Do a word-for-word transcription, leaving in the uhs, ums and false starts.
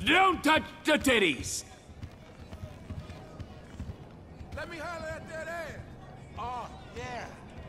Don't touch the titties! Let me holler at that ass. Oh, yeah.